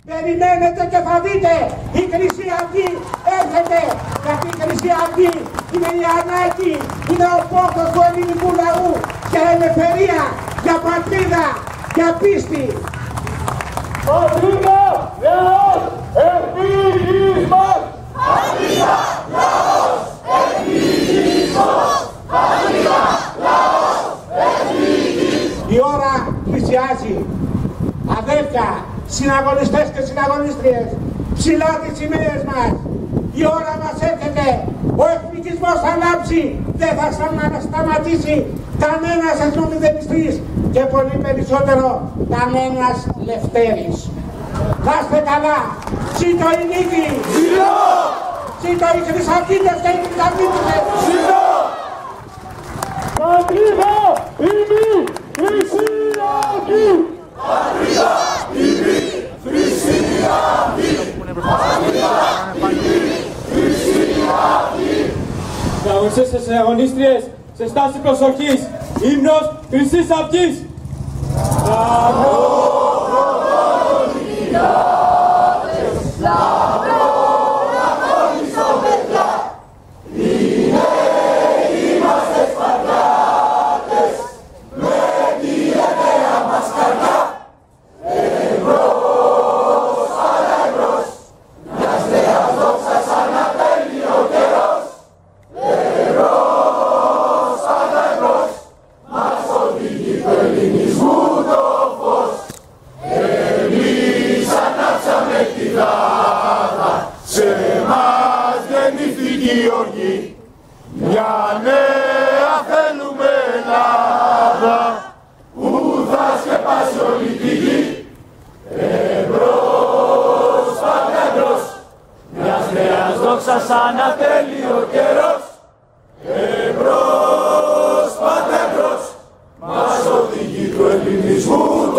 Περιμένετε και θα δείτε, η Χρυσή Αυγή έρχεται, γιατί η Χρυσή Αυγή είναι η ανάγκη, είναι ο πόθος του ελληνικού λαού για ελευθερία, για πατρίδα, για πίστη. Πατρίδα, λαός, εθνικισμός! Πατρίδα, λαός, εθνικισμός! Πατρίδα, λαός, εθνικισμός! Η ώρα πλησιάζει. Αδέρφια, συναγωνιστές και συναγωνίστριες, ψηλά τις σημαίες μας. Η ώρα μας έρχεται. Ο εθνικισμός θα ανάψει. Δεν θα σταματήσει κανένας εθνομηδενιστής και πολύ περισσότερο κανένας Λευτέρης. Να είστε καλά. Ζήτω η νίκη. Ζήτω! Ζήτω οι χρυσαυγίτες και οι χρυσαυγίτες. Ζήτω! Πατρίδα, ημί, Χρυσή Αυγή! Πατρίδα, ημί, Χρυσή Αυγή! Πατρίδα, ημί, Χρυσή Αυγή! Συναγωνιστές και συναγωνίστριες, σε στάση προσοχής, ύμνος Χρυσής Αυγής! Μια νέα θέλουμε Ελλάδα που θα σκεπάσει όλη τη γη. Εμπρός, πάντα εμπρός, μιας νέας δόξας σαν ατέλειο καιρός. Εμπρός, πάντα εμπρός, μας οδηγεί του ελληνισμού